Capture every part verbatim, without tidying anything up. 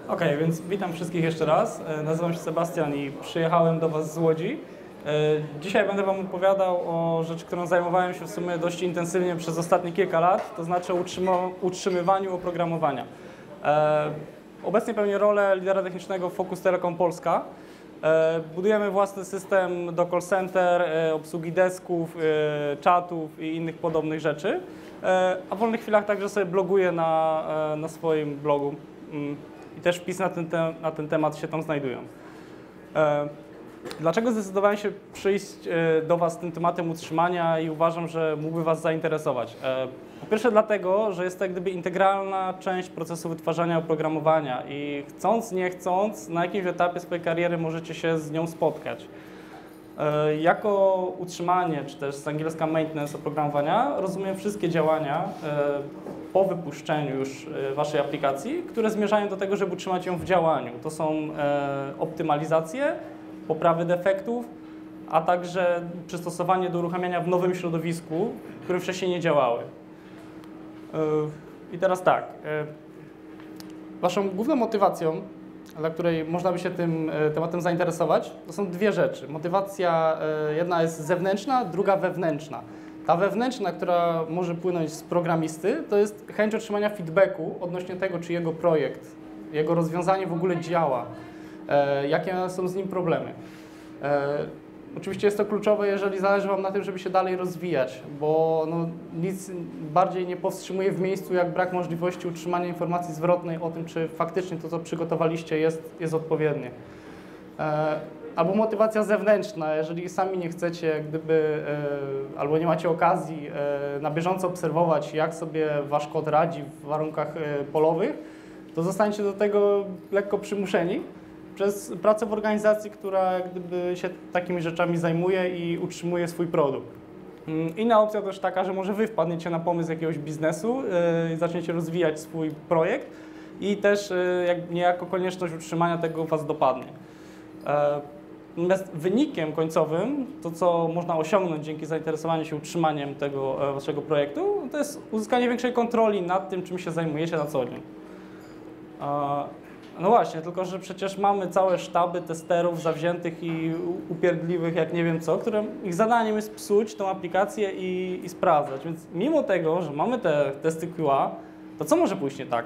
Okej, okay, więc witam wszystkich jeszcze raz. Nazywam się Sebastian i przyjechałem do Was z Łodzi. Dzisiaj będę Wam opowiadał o rzeczy, którą zajmowałem się w sumie dość intensywnie przez ostatnie kilka lat, to znaczy o utrzymywaniu oprogramowania. Obecnie pełnię rolę lidera technicznego w Focus Telecom Polska. Budujemy własny system do call center, obsługi desków, czatów i innych podobnych rzeczy. A w wolnych chwilach także sobie bloguję na, na swoim blogu. I też wpisy na ten, te, na ten temat się tam znajdują. E, dlaczego zdecydowałem się przyjść e, do Was z tym tematem utrzymania i uważam, że mógłby Was zainteresować? E, po pierwsze dlatego, że jest to jak gdyby integralna część procesu wytwarzania oprogramowania i chcąc, nie chcąc, na jakimś etapie swojej kariery możecie się z nią spotkać. E, jako utrzymanie, czy też z angielska maintenance oprogramowania, rozumiem wszystkie działania e, po wypuszczeniu już Waszej aplikacji, które zmierzają do tego, żeby utrzymać ją w działaniu. To są e, optymalizacje, poprawy defektów, a także przystosowanie do uruchamiania w nowym środowisku, które wcześniej nie działały. E, I teraz tak, e, Waszą główną motywacją, dla której można by się tym e, tematem zainteresować, to są dwie rzeczy. Motywacja e, jedna jest zewnętrzna, druga wewnętrzna. Ta wewnętrzna, która może płynąć z programisty, to jest chęć otrzymania feedbacku odnośnie tego, czy jego projekt, jego rozwiązanie w ogóle działa, e, jakie są z nim problemy. E, oczywiście jest to kluczowe, jeżeli zależy Wam na tym, żeby się dalej rozwijać, bo no, nic bardziej nie powstrzymuje w miejscu, jak brak możliwości utrzymania informacji zwrotnej o tym, czy faktycznie to, co przygotowaliście, jest, jest odpowiednie. E, Albo motywacja zewnętrzna, jeżeli sami nie chcecie, jak gdyby, e, albo nie macie okazji e, na bieżąco obserwować, jak sobie Wasz kod radzi w warunkach e, polowych, to zostaniecie do tego lekko przymuszeni przez pracę w organizacji, która jak gdyby się takimi rzeczami zajmuje i utrzymuje swój produkt. Inna opcja też taka, że może Wy wpadniecie na pomysł jakiegoś biznesu e, i zaczniecie rozwijać swój projekt i też e, jak, niejako konieczność utrzymania tego Was dopadnie. E, Natomiast wynikiem końcowym, to co można osiągnąć dzięki zainteresowaniu się utrzymaniem tego e, Waszego projektu, to jest uzyskanie większej kontroli nad tym, czym się zajmujecie na co dzień. E, no właśnie, tylko że przecież mamy całe sztaby testerów zawziętych i upierdliwych, jak nie wiem co, które ich zadaniem jest psuć tą aplikację i, i sprawdzać. Więc mimo tego, że mamy te testy Q A, to co może pójść nie tak?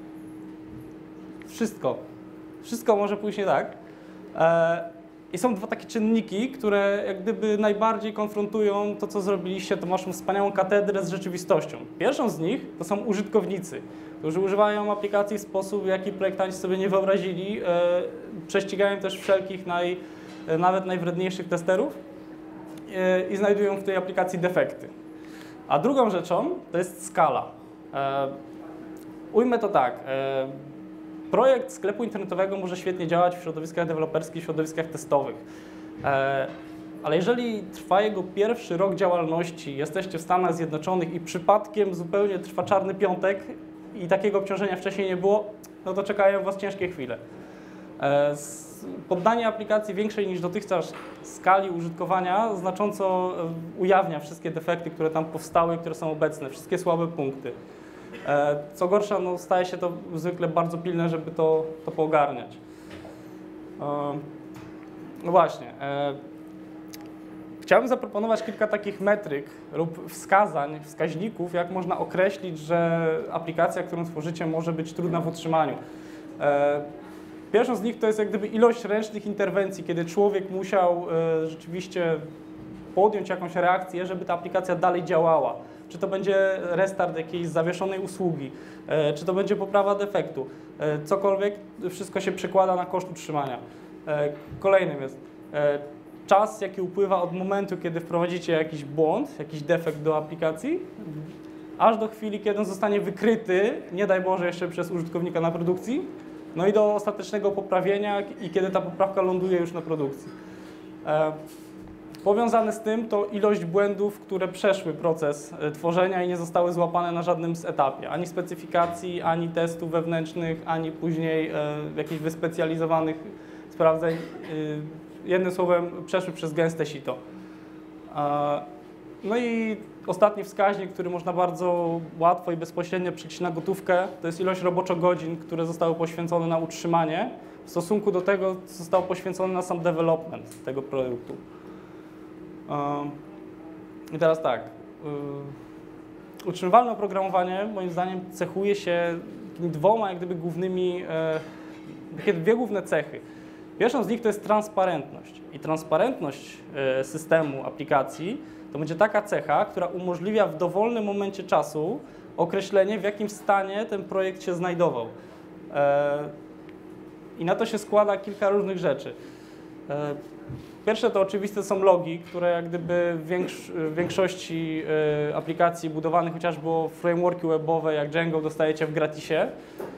Wszystko. Wszystko może pójść nie tak. E, I są dwa takie czynniki, które jak gdyby najbardziej konfrontują to, co zrobiliście, tą Waszą wspaniałą katedrę z rzeczywistością. Pierwszą z nich to są użytkownicy, którzy używają aplikacji w sposób, jaki projektanci sobie nie wyobrazili, e, prześcigają też wszelkich, naj, e, nawet najwredniejszych testerów e, i znajdują w tej aplikacji defekty. A drugą rzeczą to jest skala. E, ujmę to tak. E, Projekt sklepu internetowego może świetnie działać w środowiskach deweloperskich, w środowiskach testowych, e, ale jeżeli trwa jego pierwszy rok działalności, jesteście w Stanach Zjednoczonych i przypadkiem zupełnie trwa czarny piątek i takiego obciążenia wcześniej nie było, no to czekają Was ciężkie chwile. E, poddanie aplikacji większej niż dotychczas skali użytkowania znacząco ujawnia wszystkie defekty, które tam powstały, które są obecne, wszystkie słabe punkty. Co gorsza, no, staje się to zwykle bardzo pilne, żeby to, to poogarniać. No właśnie. Chciałbym zaproponować kilka takich metryk lub wskazań, wskaźników, jak można określić, że aplikacja, którą tworzycie, może być trudna w utrzymaniu. Pierwszą z nich to jest jak gdyby ilość ręcznych interwencji, kiedy człowiek musiał rzeczywiście podjąć jakąś reakcję, żeby ta aplikacja dalej działała. Czy to będzie restart jakiejś zawieszonej usługi, czy to będzie poprawa defektu, cokolwiek, wszystko się przekłada na koszt utrzymania. Kolejnym jest czas, jaki upływa od momentu, kiedy wprowadzicie jakiś błąd, jakiś defekt do aplikacji, aż do chwili, kiedy on zostanie wykryty, nie daj Boże jeszcze przez użytkownika na produkcji, no i do ostatecznego poprawienia i kiedy ta poprawka ląduje już na produkcji. Powiązane z tym to ilość błędów, które przeszły proces tworzenia i nie zostały złapane na żadnym z etapie. Ani specyfikacji, ani testów wewnętrznych, ani później e, jakichś wyspecjalizowanych sprawdzeń. E, jednym słowem przeszły przez gęste sito. E, No i ostatni wskaźnik, który można bardzo łatwo i bezpośrednio przeliczyć na gotówkę, to jest ilość roboczo-godzin, które zostały poświęcone na utrzymanie w stosunku do tego, co zostało poświęcone na sam development tego produktu. I teraz tak, utrzymywalne oprogramowanie moim zdaniem cechuje się takimi dwoma jak gdyby głównymi, takie dwie główne cechy. Pierwszą z nich to jest transparentność i transparentność systemu, aplikacji to będzie taka cecha, która umożliwia w dowolnym momencie czasu określenie, w jakim stanie ten projekt się znajdował. I na to się składa kilka różnych rzeczy. Pierwsze to oczywiste są logi, które jak gdyby w, większ w większości aplikacji budowanych chociażby o frameworki webowe jak Django dostajecie w gratisie.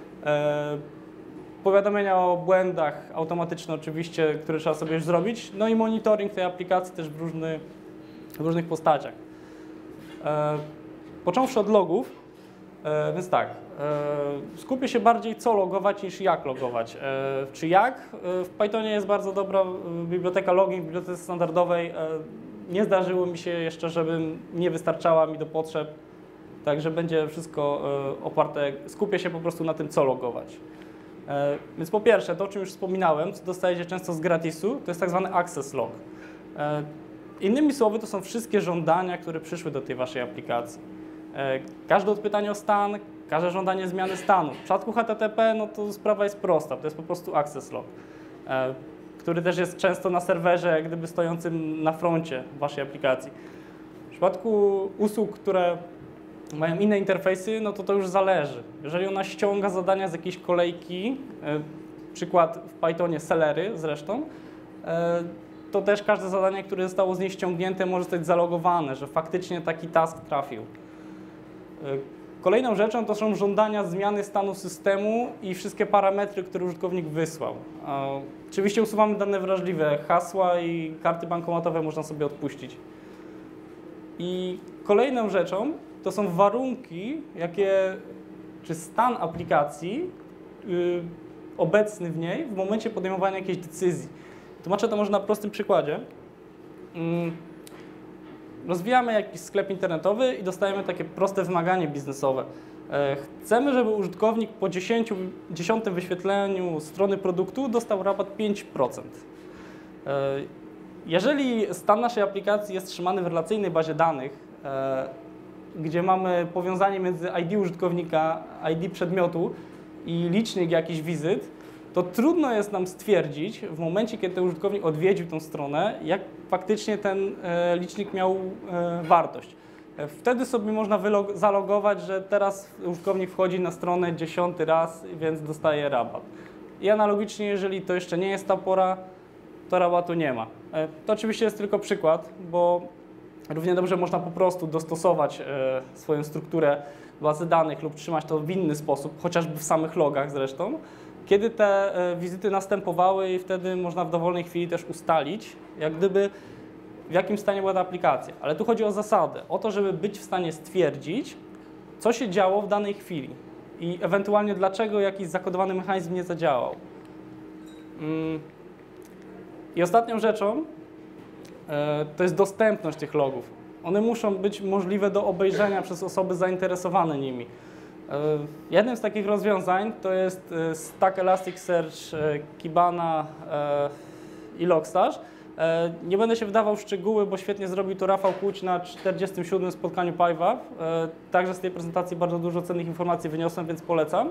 Powiadomienia o błędach automatyczne oczywiście, które trzeba sobie już zrobić, no i monitoring tej aplikacji też w, różny, w różnych postaciach. E, począwszy od logów, e, więc tak, e, skupię się bardziej co logować niż jak logować. E, czy jak? E, w Pythonie jest bardzo dobra biblioteka logging, w bibliotece standardowej. E, nie zdarzyło mi się jeszcze, żeby nie wystarczała mi do potrzeb, także będzie wszystko e, oparte, skupię się po prostu na tym co logować. E, więc po pierwsze, to o czym już wspominałem, co dostajecie często z gratisu, to jest tak zwany access log. E, innymi słowy, to są wszystkie żądania, które przyszły do tej waszej aplikacji. E, każde odpytanie o stan, każde żądanie zmiany stanu. W przypadku H T T P, no to sprawa jest prosta, to jest po prostu access log, e, który też jest często na serwerze, jak gdyby stojącym na froncie waszej aplikacji. W przypadku usług, które mają inne interfejsy, no to to już zależy. Jeżeli ona ściąga zadania z jakiejś kolejki, e, przykład w Pythonie Celery zresztą, e, to też każde zadanie, które zostało z niej ściągnięte, może zostać zalogowane, że faktycznie taki task trafił. E, kolejną rzeczą to są żądania zmiany stanu systemu i wszystkie parametry, które użytkownik wysłał. E, oczywiście usuwamy dane wrażliwe, hasła i karty bankomatowe można sobie odpuścić. I kolejną rzeczą to są warunki, jakie, czy stan aplikacji yy, obecny w niej w momencie podejmowania jakiejś decyzji. Tłumaczę to może na prostym przykładzie. Yy, rozwijamy jakiś sklep internetowy i dostajemy takie proste wymaganie biznesowe. Yy, chcemy, żeby użytkownik po dziesiątym wyświetleniu strony produktu dostał rabat pięć procent. Yy, jeżeli stan naszej aplikacji jest trzymany w relacyjnej bazie danych, yy, gdzie mamy powiązanie między I D użytkownika, I D przedmiotu i licznik jakichś wizyt, to trudno jest nam stwierdzić w momencie, kiedy ten użytkownik odwiedził tą stronę, jak faktycznie ten e, licznik miał e, wartość. E, wtedy sobie można zalogować, że teraz użytkownik wchodzi na stronę dziesiąty raz, więc dostaje rabat. I analogicznie, jeżeli to jeszcze nie jest ta pora, to rabatu nie ma. E, to oczywiście jest tylko przykład, bo równie dobrze można po prostu dostosować e, swoją strukturę bazy danych lub trzymać to w inny sposób, chociażby w samych logach zresztą, kiedy te e, wizyty następowały i wtedy można w dowolnej chwili też ustalić, jak gdyby w jakim stanie była ta aplikacja. Ale tu chodzi o zasadę, o to, żeby być w stanie stwierdzić, co się działo w danej chwili i ewentualnie dlaczego jakiś zakodowany mechanizm nie zadziałał. Mm. I ostatnią rzeczą to jest dostępność tych logów. One muszą być możliwe do obejrzenia przez osoby zainteresowane nimi. Jednym z takich rozwiązań to jest Stack Elasticsearch, Kibana i Logstash. Nie będę się wdawał w szczegóły, bo świetnie zrobił to Rafał Kłuć na czterdziestym siódmym spotkaniu PyWab. Także z tej prezentacji bardzo dużo cennych informacji wyniosłem, więc polecam.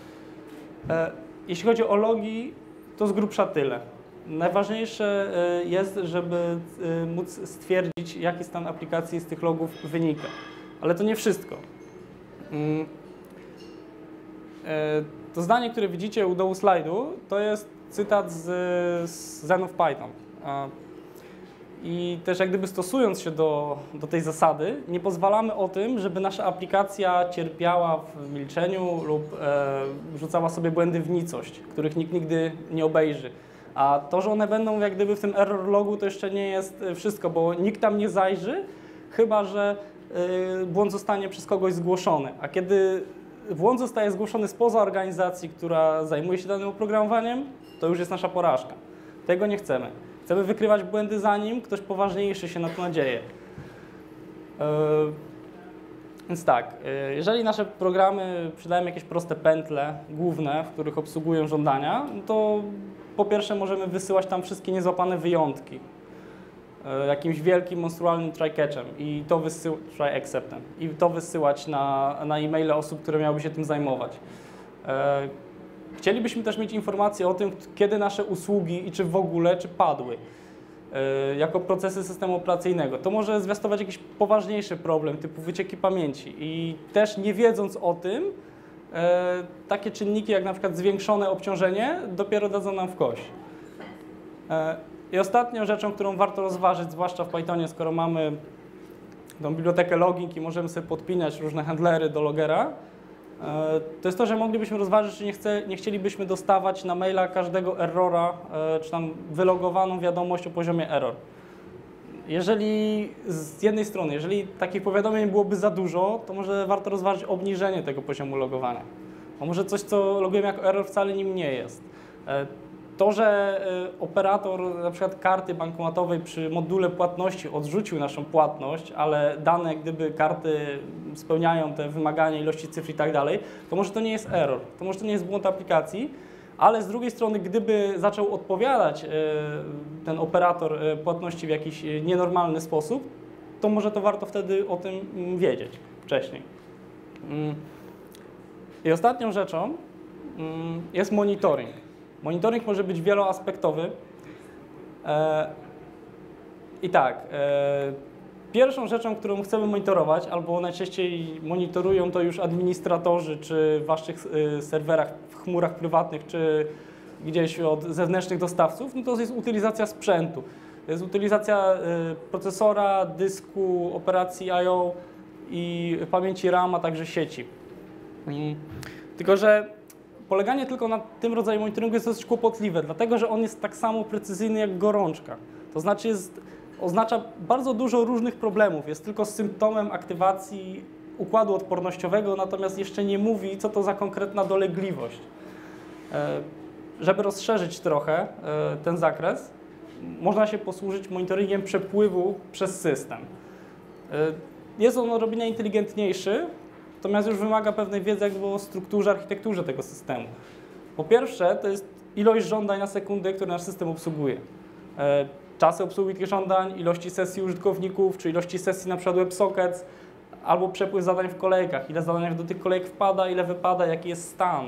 Jeśli chodzi o logi, to z grubsza tyle. Najważniejsze jest, żeby móc stwierdzić, jaki stan aplikacji z tych logów wynika. Ale to nie wszystko. To zdanie, które widzicie u dołu slajdu, to jest cytat z, z Zen of Python. I też jak gdyby stosując się do, do tej zasady, nie pozwalamy o tym, żeby nasza aplikacja cierpiała w milczeniu lub e, rzucała sobie błędy w nicość, których nikt nigdy nie obejrzy. A to, że one będą jak gdyby w tym error logu, to jeszcze nie jest wszystko, bo nikt tam nie zajrzy, chyba że y, błąd zostanie przez kogoś zgłoszony. A kiedy błąd zostaje zgłoszony spoza organizacji, która zajmuje się danym oprogramowaniem, to już jest nasza porażka. Tego nie chcemy. Chcemy wykrywać błędy zanim ktoś poważniejszy się na to nadzieje. Więc tak, jeżeli nasze programy przydają jakieś proste pętle główne, w których obsługują żądania, to po pierwsze możemy wysyłać tam wszystkie niezłapane wyjątki jakimś wielkim, monstrualnym try-catchem i to wysyłać, try-acceptem i to wysyłać na, na e-maile osób, które miałyby się tym zajmować. Chcielibyśmy też mieć informacje o tym, kiedy nasze usługi i czy w ogóle, czy padły jako procesy systemu operacyjnego. To może zwiastować jakiś poważniejszy problem typu wycieki pamięci i też nie wiedząc o tym, takie czynniki jak na przykład zwiększone obciążenie dopiero dadzą nam w kość. I ostatnią rzeczą, którą warto rozważyć, zwłaszcza w Pythonie, skoro mamy tą bibliotekę logging i możemy sobie podpinać różne handlery do logera, to jest to, że moglibyśmy rozważyć, czy nie, chce, nie chcielibyśmy dostawać na maila każdego errora, czy tam wylogowaną wiadomość o poziomie error. Jeżeli z jednej strony, jeżeli takich powiadomień byłoby za dużo, to może warto rozważyć obniżenie tego poziomu logowania. Bo może coś, co logujemy jako error, wcale nim nie jest. To, że operator na przykład karty bankomatowej przy module płatności odrzucił naszą płatność, ale dane gdyby karty spełniają te wymagania ilości cyfr i tak dalej, to może to nie jest error, to może to nie jest błąd aplikacji, ale z drugiej strony gdyby zaczął odpowiadać ten operator płatności w jakiś nienormalny sposób, to może to warto wtedy o tym wiedzieć wcześniej. I ostatnią rzeczą jest monitoring. Monitoring może być wieloaspektowy. E, I tak, e, pierwszą rzeczą, którą chcemy monitorować, albo najczęściej monitorują to już administratorzy, czy w waszych e, serwerach, w chmurach prywatnych, czy gdzieś od zewnętrznych dostawców, no to jest utylizacja sprzętu. To jest utylizacja e, procesora, dysku, operacji I O i pamięci RAM, a także sieci. I, tylko że poleganie tylko na tym rodzaju monitoringu jest dosyć kłopotliwe, dlatego że on jest tak samo precyzyjny jak gorączka. To znaczy jest, oznacza bardzo dużo różnych problemów, jest tylko symptomem aktywacji układu odpornościowego, natomiast jeszcze nie mówi, co to za konkretna dolegliwość. Żeby rozszerzyć trochę ten zakres, można się posłużyć monitoringiem przepływu przez system. Jest on odrobinę inteligentniejszy, natomiast już wymaga pewnej wiedzy jakby o strukturze, architekturze tego systemu. Po pierwsze, to jest ilość żądań na sekundę, które nasz system obsługuje. Czasy obsługi tych żądań, ilości sesji użytkowników, czy ilości sesji na przykład WebSockets, albo przepływ zadań w kolejkach, ile zadań do tych kolejek wpada, ile wypada, jaki jest stan.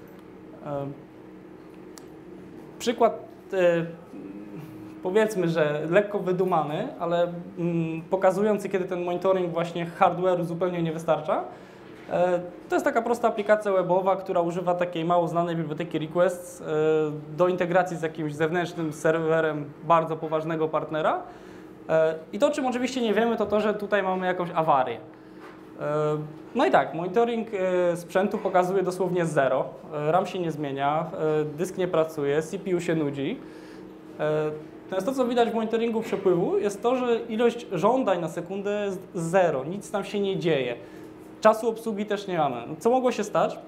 Przykład, powiedzmy, że lekko wydumany, ale pokazujący, kiedy ten monitoring właśnie hardware'u zupełnie nie wystarcza. To jest taka prosta aplikacja webowa, która używa takiej mało znanej biblioteki requests do integracji z jakimś zewnętrznym serwerem bardzo poważnego partnera. I to, czym oczywiście nie wiemy, to to, że tutaj mamy jakąś awarię. No i tak, monitoring sprzętu pokazuje dosłownie zero, RAM się nie zmienia, dysk nie pracuje, C P U się nudzi. Natomiast to, co widać w monitoringu przepływu, jest to, że ilość żądań na sekundę jest zero, nic tam się nie dzieje. Czasu obsługi też nie mamy. Co mogło się stać?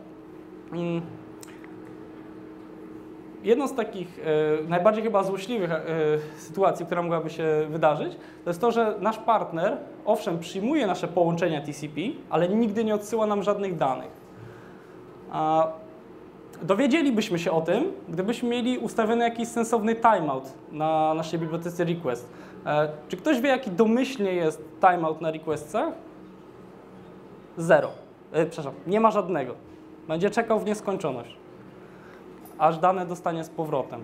Jedną z takich e, najbardziej chyba złośliwych e, sytuacji, która mogłaby się wydarzyć, to jest to, że nasz partner, owszem, przyjmuje nasze połączenia T C P, ale nigdy nie odsyła nam żadnych danych. A dowiedzielibyśmy się o tym, gdybyśmy mieli ustawiony jakiś sensowny timeout na naszej bibliotece request. E, czy ktoś wie, jaki domyślnie jest timeout na requestce? Zero. E, przepraszam, nie ma żadnego. Będzie czekał w nieskończoność, aż dane dostanie z powrotem.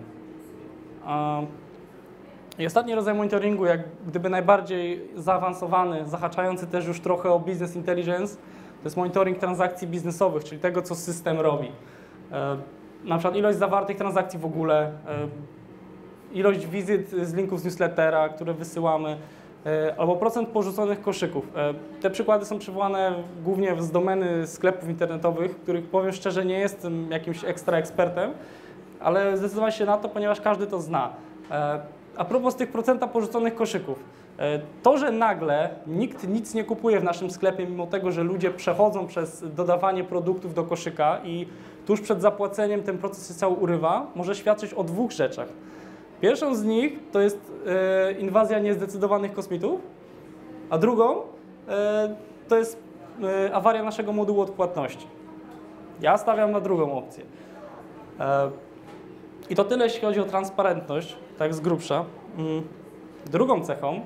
I ostatni rodzaj monitoringu, jak gdyby najbardziej zaawansowany, zahaczający też już trochę o business intelligence, to jest monitoring transakcji biznesowych, czyli tego, co system robi. Na przykład ilość zawartych transakcji w ogóle, ilość wizyt z linków z newslettera, które wysyłamy, albo procent porzuconych koszyków. Te przykłady są przywołane głównie z domeny sklepów internetowych, których powiem szczerze nie jestem jakimś ekstra ekspertem, ale zdecydowałem się na to, ponieważ każdy to zna. A propos tych procenta porzuconych koszyków. To, że nagle nikt nic nie kupuje w naszym sklepie, mimo tego, że ludzie przechodzą przez dodawanie produktów do koszyka i tuż przed zapłaceniem ten proces się cały urywa, może świadczyć o dwóch rzeczach. Pierwszą z nich to jest e, inwazja niezdecydowanych kosmitów, a drugą to jest awaria naszego modułu odpłatności. Ja stawiam na drugą opcję. I to tyle, jeśli chodzi o transparentność, tak z grubsza. Drugą cechą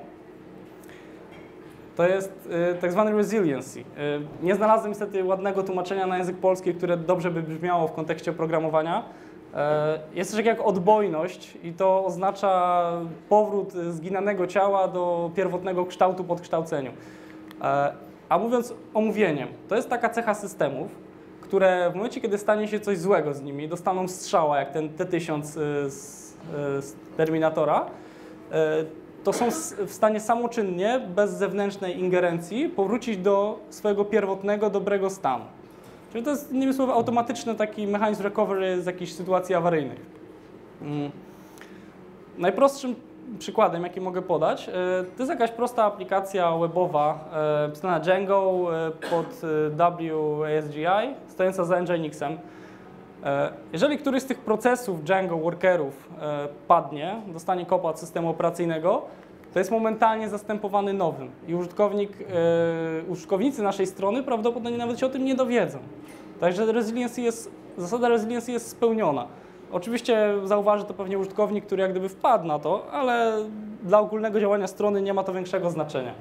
to jest tak zwany resiliency. Nie znalazłem niestety ładnego tłumaczenia na język polski, które dobrze by brzmiało w kontekście oprogramowania. Jest coś jak odbojność i to oznacza powrót zginanego ciała do pierwotnego kształtu po odkształceniu. A mówiąc omówieniem, to jest taka cecha systemów, które w momencie, kiedy stanie się coś złego z nimi, dostaną strzała, jak ten T tysiąc z, z Terminatora, to są w stanie samoczynnie, bez zewnętrznej ingerencji, powrócić do swojego pierwotnego, dobrego stanu. Czyli to jest, innymi słowy, automatyczny taki mechanizm recovery z jakichś sytuacji awaryjnych. Hmm. Najprostszym przykładem, jaki mogę podać, to jest jakaś prosta aplikacja webowa pisana Django pod W A S G I, stojąca za Nginxem. Jeżeli któryś z tych procesów Django workerów padnie, dostanie kopa od systemu operacyjnego, to jest momentalnie zastępowany nowym i użytkownik, użytkownicy naszej strony prawdopodobnie nawet się o tym nie dowiedzą. Także resiliency jest, zasada resiliency jest spełniona. Oczywiście zauważy to pewnie użytkownik, który jak gdyby wpadł na to, ale dla ogólnego działania strony nie ma to większego znaczenia.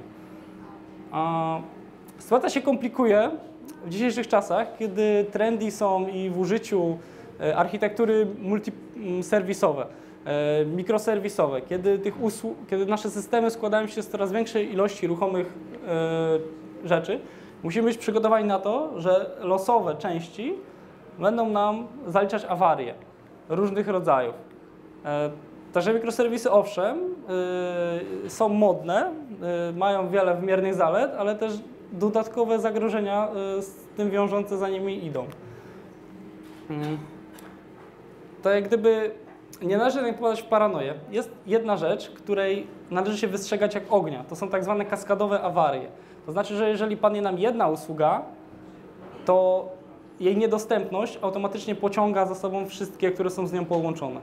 Sytuacja się komplikuje w dzisiejszych czasach, kiedy trendy są i w użyciu architektury multiserwisowe, mikroserwisowe, kiedy, tych usług, kiedy nasze systemy składają się z coraz większej ilości ruchomych rzeczy, musimy być przygotowani na to, że losowe części będą nam zaliczać awarie różnych rodzajów. Także mikroserwisy owszem są modne, mają wiele wymiernych zalet, ale też dodatkowe zagrożenia z tym wiążące za nimi idą. To jak gdyby nie należy nie popadać w paranoję. Jest jedna rzecz, której należy się wystrzegać jak ognia. To są tak zwane kaskadowe awarie. To znaczy, że jeżeli padnie nam jedna usługa, to jej niedostępność automatycznie pociąga za sobą wszystkie, które są z nią połączone.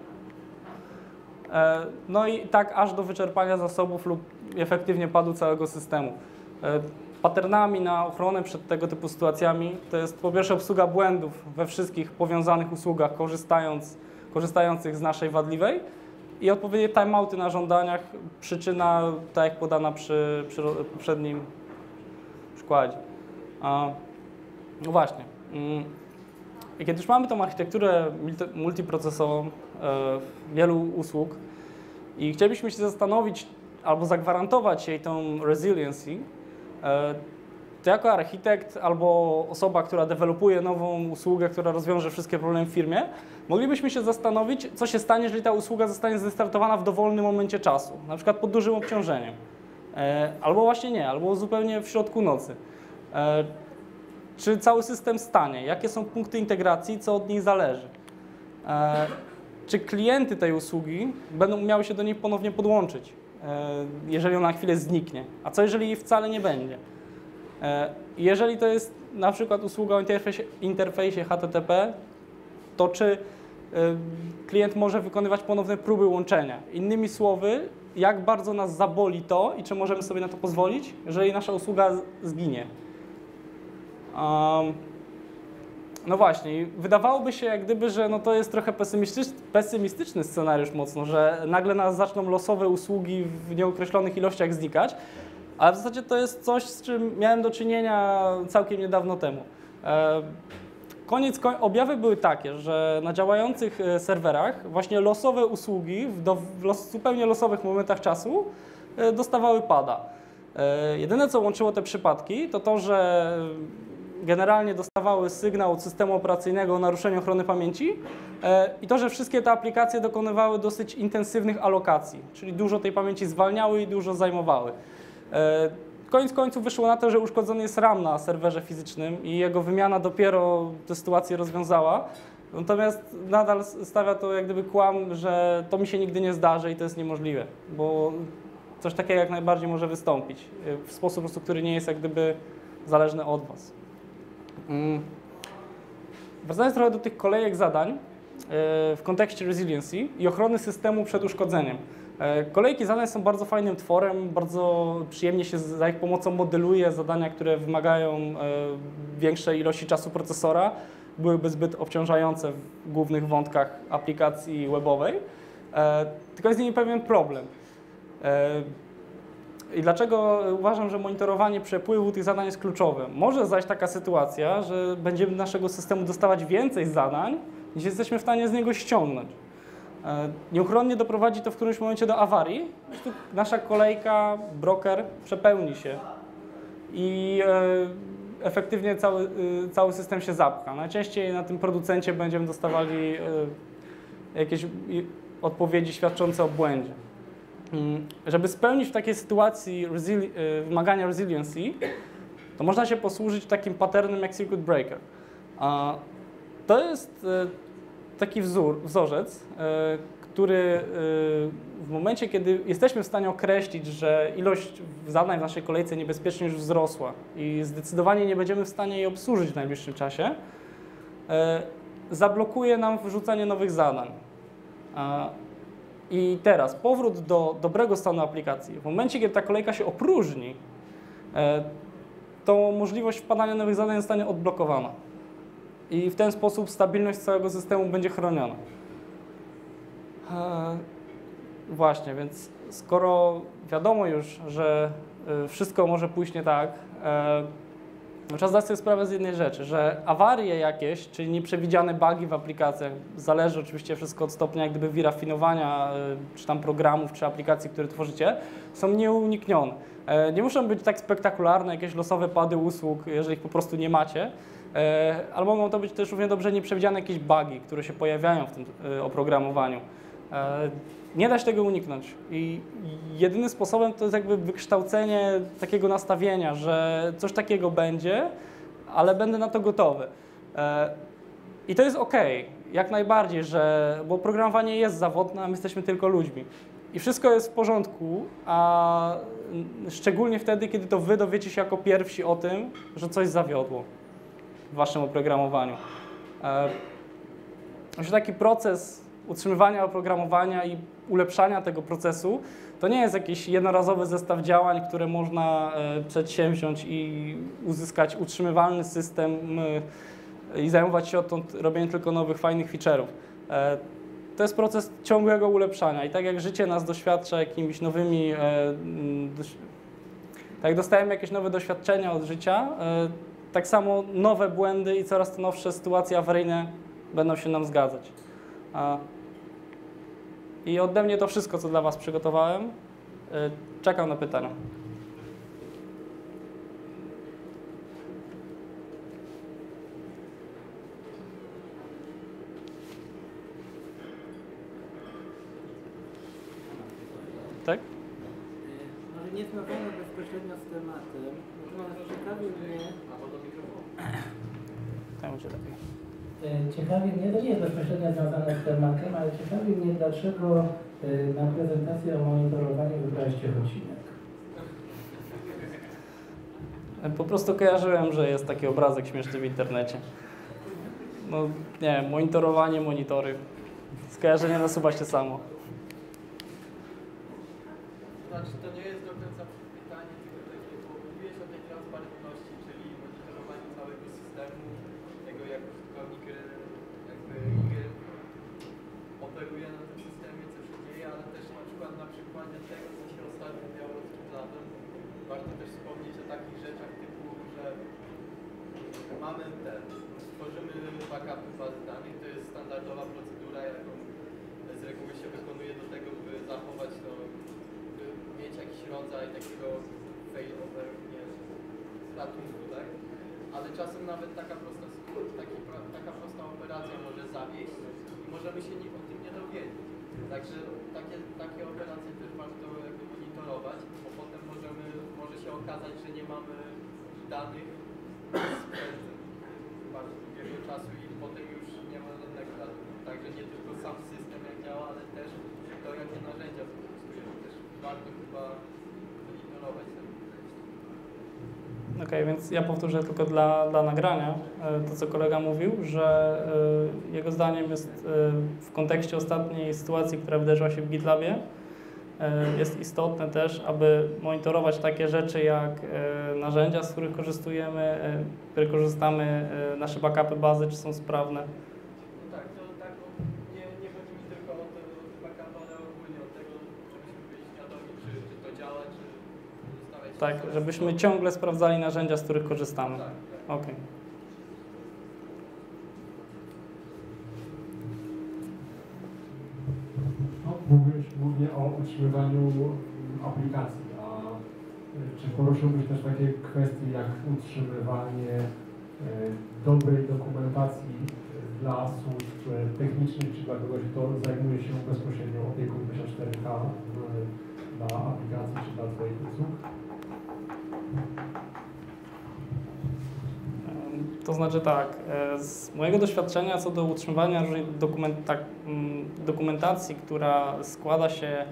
No i tak aż do wyczerpania zasobów lub efektywnie padu całego systemu. Patternami na ochronę przed tego typu sytuacjami to jest po pierwsze obsługa błędów we wszystkich powiązanych usługach, korzystając, korzystających z naszej wadliwej i odpowiednie timeouty na żądaniach, przyczyna tak jak podana przy, przy poprzednim przykładzie. No właśnie. I kiedy już mamy tą architekturę multiprocesową wielu usług i chcielibyśmy się zastanowić albo zagwarantować jej tą resiliency, to jako architekt albo osoba, która dewelopuje nową usługę, która rozwiąże wszystkie problemy w firmie, moglibyśmy się zastanowić, co się stanie, jeżeli ta usługa zostanie zrestartowana w dowolnym momencie czasu, na przykład pod dużym obciążeniem, albo właśnie nie, albo zupełnie w środku nocy. Czy cały system stanie? Jakie są punkty integracji? Co od niej zależy? E, czy klienty tej usługi będą miały się do niej ponownie podłączyć, e, jeżeli ona na chwilę zniknie? A co jeżeli jej wcale nie będzie? E, jeżeli to jest na przykład usługa o interfejsie, interfejsie H T T P, to czy e, klient może wykonywać ponowne próby łączenia? Innymi słowy, jak bardzo nas zaboli to i czy możemy sobie na to pozwolić, jeżeli nasza usługa zginie? Um, no właśnie, wydawałoby się jak gdyby, że no to jest trochę pesymistyczny, pesymistyczny scenariusz mocno, że nagle nas zaczną losowe usługi w nieokreślonych ilościach znikać, ale w zasadzie to jest coś, z czym miałem do czynienia całkiem niedawno temu. E, koniec, koń, objawy były takie, że na działających serwerach właśnie losowe usługi w, do, w los, zupełnie losowych momentach czasu e, dostawały pada. E, jedyne co łączyło te przypadki to to, że generalnie dostawały sygnał od systemu operacyjnego o naruszeniu ochrony pamięci e, i to, że wszystkie te aplikacje dokonywały dosyć intensywnych alokacji, czyli dużo tej pamięci zwalniały i dużo zajmowały. E, koniec końców wyszło na to, że uszkodzony jest RAM na serwerze fizycznym i jego wymiana dopiero tę sytuację rozwiązała, natomiast nadal stawia to jak gdyby kłam, że to mi się nigdy nie zdarzy i to jest niemożliwe, bo coś takiego jak najbardziej może wystąpić w sposób po prostu, który nie jest jak gdyby zależny od Was. Wracając trochę do tych kolejek zadań w kontekście resiliency i ochrony systemu przed uszkodzeniem. Kolejki zadań są bardzo fajnym tworem, bardzo przyjemnie się za ich pomocą modeluje zadania, które wymagają większej ilości czasu procesora, byłyby zbyt obciążające w głównych wątkach aplikacji webowej, tylko jest z nimi pewien problem. I dlaczego uważam, że monitorowanie przepływu tych zadań jest kluczowe? Może zajść taka sytuacja, że będziemy do naszego systemu dostawać więcej zadań, niż jesteśmy w stanie z niego ściągnąć. Nieuchronnie doprowadzi to w którymś momencie do awarii. Nasza kolejka, broker przepełni się i efektywnie cały, cały system się zapcha. Najczęściej na tym producencie będziemy dostawali jakieś odpowiedzi świadczące o błędzie. Żeby spełnić w takiej sytuacji resili- wymagania resiliency, to można się posłużyć takim patternem jak circuit breaker. To jest taki wzór, wzorzec, który w momencie, kiedy jesteśmy w stanie określić, że ilość zadań w naszej kolejce niebezpiecznie już wzrosła i zdecydowanie nie będziemy w stanie jej obsłużyć w najbliższym czasie, zablokuje nam wrzucanie nowych zadań. I teraz powrót do dobrego stanu aplikacji. W momencie, kiedy ta kolejka się opróżni, to możliwość wpadania nowych zadań zostanie odblokowana. I w ten sposób stabilność całego systemu będzie chroniona. Właśnie, więc skoro wiadomo już, że wszystko może pójść nie tak, trzeba zdać sobie sprawę z jednej rzeczy, że awarie jakieś, czyli nieprzewidziane bugi w aplikacjach, zależy oczywiście wszystko od stopnia jak gdyby wyrafinowania czy tam programów, czy aplikacji, które tworzycie, są nieuniknione. Nie muszą być tak spektakularne, jakieś losowe pady usług, jeżeli ich po prostu nie macie, ale mogą to być też równie dobrze nieprzewidziane jakieś bugi, które się pojawiają w tym oprogramowaniu. Nie da się tego uniknąć i jedynym sposobem to jest jakby wykształcenie takiego nastawienia, że coś takiego będzie, ale będę na to gotowy. I to jest ok, jak najbardziej, że, bo programowanie jest zawodne, a my jesteśmy tylko ludźmi. I wszystko jest w porządku, a szczególnie wtedy, kiedy to wy dowiecie się jako pierwsi o tym, że coś zawiodło w waszym oprogramowaniu. Właśnie taki proces utrzymywania oprogramowania i ulepszania tego procesu to nie jest jakiś jednorazowy zestaw działań, które można przedsięwziąć i uzyskać utrzymywalny system i zajmować się odtąd robieniem tylko nowych, fajnych feature'ów. To jest proces ciągłego ulepszania i tak jak życie nas doświadcza jakimiś nowymi, tak jak dostajemy jakieś nowe doświadczenia od życia, tak samo nowe błędy i coraz to nowsze sytuacje awaryjne będą się nam zgadzać. I ode mnie to wszystko, co dla was przygotowałem. Czekam na pytania. Tak? Może nie związane bezpośrednio z tematem, natomiast ciekawi mnie... Tak będzie lepiej. Ciekawi mnie, to nie jest bezpośrednio związane z tematem, ale ciekawi mnie, dlaczego na prezentację o monitorowaniu wybraliście odcinek. Po prostu kojarzyłem, że jest taki obrazek śmieszny w internecie. No nie wiem, monitorowanie, monitory. Skojarzenie nasuwa się samo. Znaczy, to nie jest do końca pytanie, tylko takie, bo mówiłeś o tej transparentności, czyli monitorowaniu całego systemu, tego jak użytkownik jakby operuje na tym systemie, co się dzieje, ale też na przykład na przykładzie tego, co się ostatnio działo z GitLabem, warto też wspomnieć o takich rzeczach typu, że mamy ten, tworzymy backupy bazy danych, to jest standardowa procedura, jaką z reguły się wykonuje do tego, by zachować to, by mieć jakiś rodzaj takiego failover, nie ratunku, tak? Ale czasem nawet taka prosta, taki, taka prosta operacja może zawieść i możemy się o tym nie dowiedzieć. Także takie, takie operacje też warto jakby monitorować, bo potem możemy, może się okazać, że nie mamy danych z bardzo długiego czasu i potem już nie ma żadnego ratunku. Także nie tylko sam system jak działa, ale też to, jakie narzędzia wykorzystujemy. Też warto chyba monitorować ten. Okej, okay, więc ja powtórzę tylko dla, dla nagrania to, co kolega mówił, że y, jego zdaniem jest y, w kontekście ostatniej sytuacji, która wydarzyła się w GitLabie, e, jest istotne też, aby monitorować takie rzeczy jak e, narzędzia, z których korzystujemy, e, które korzystamy, e, nasze backupy bazy, czy są sprawne. No tak, to tak, no, nie, nie chodzi mi tylko o te, o te backupy, ale ogólnie od tego, żebyśmy byli świadomi, czy, czy to działa, czy zostawiać się Tak, sobie żebyśmy z- ciągle sprawdzali narzędzia, z których korzystamy. Tak, tak. Okej. No, mówiłeś głównie o utrzymywaniu mm, aplikacji, a y, czy poruszyłbyś też takie kwestie jak utrzymywanie y, dobrej dokumentacji y, dla służb y, technicznych, czy dla kogoś, kto zajmuje się bezpośrednio opieką dwadzieścia cztery K y, dla aplikacji, czy dla Twoich usług? To znaczy tak, e, z mojego doświadczenia co do utrzymywania różnej dokumenta m, dokumentacji, która składa się e,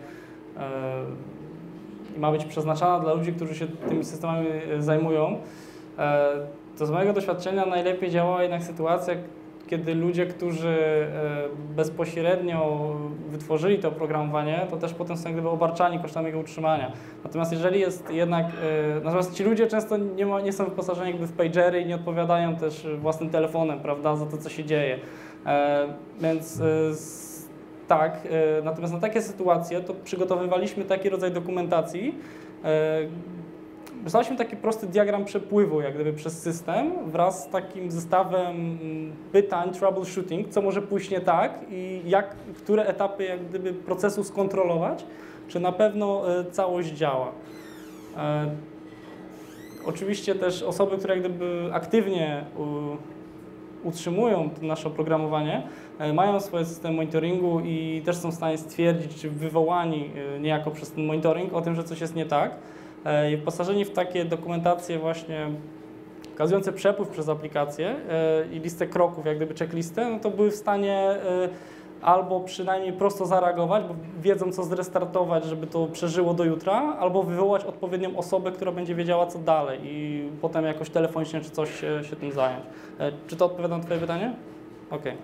i ma być przeznaczona dla ludzi, którzy się tymi systemami e, zajmują, e, to z mojego doświadczenia najlepiej działa jednak sytuacja, kiedy ludzie, którzy e, bezpośrednio wytworzyli to oprogramowanie, to też potem są jak gdyby obarczani kosztami jego utrzymania. Natomiast jeżeli jest jednak, e, natomiast ci ludzie często nie, ma, nie są wyposażeni jakby w pagery i nie odpowiadają też własnym telefonem, prawda, za to, co się dzieje. E, więc e, s, tak, e, natomiast na takie sytuacje to przygotowywaliśmy taki rodzaj dokumentacji. E, Wysłaliśmy taki prosty diagram przepływu jak gdyby przez system wraz z takim zestawem pytań, troubleshooting, co może pójść nie tak i jak, które etapy jak gdyby procesu skontrolować, czy na pewno e, całość działa. E, oczywiście też osoby, które jak gdyby aktywnie u, utrzymują to nasze oprogramowanie, e, mają swoje systemy monitoringu i też są w stanie stwierdzić, czy wywołani e, niejako przez ten monitoring o tym, że coś jest nie tak. I wyposażeni w takie dokumentacje właśnie pokazujące przepływ przez aplikację i listę kroków, jak gdyby checklistę, no to były w stanie albo przynajmniej prosto zareagować, bo wiedzą co zrestartować, żeby to przeżyło do jutra, albo wywołać odpowiednią osobę, która będzie wiedziała co dalej i potem jakoś telefonicznie czy coś się, się tym zająć. Czy to odpowiada na Twoje pytanie? Okej. Okay.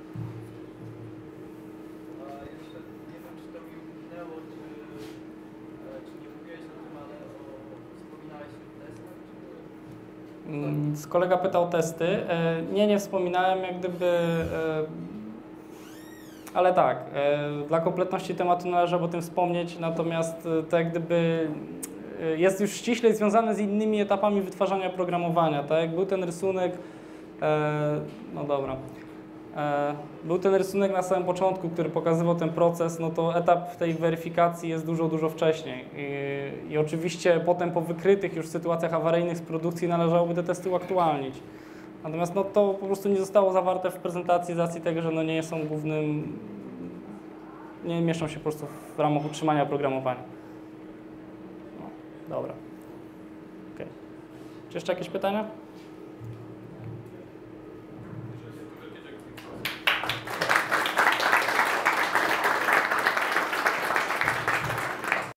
A jeszcze nie wiem, czy to mi umknęło, czy, e, czy nie mówiłeś o tym, ale o, wspominałeś o testach? Czy... Mm, z kolega pytał o testy. E, Nie, nie wspominałem jak gdyby, e, ale tak, e, dla kompletności tematu należało o tym wspomnieć, natomiast e, to jak gdyby e, jest już ściśle związane z innymi etapami wytwarzania oprogramowania, tak? Był ten rysunek, e, no dobra, e, był ten rysunek na samym początku, który pokazywał ten proces, no to etap tej weryfikacji jest dużo, dużo wcześniej i, i oczywiście potem po wykrytych już sytuacjach awaryjnych z produkcji należałoby te testy uaktualnić. Natomiast no, to po prostu nie zostało zawarte w prezentacji z racji tego, że no, nie są głównym, nie mieszczą się po prostu w ramach utrzymania oprogramowania. No, dobra. Okay. Czy jeszcze jakieś pytania?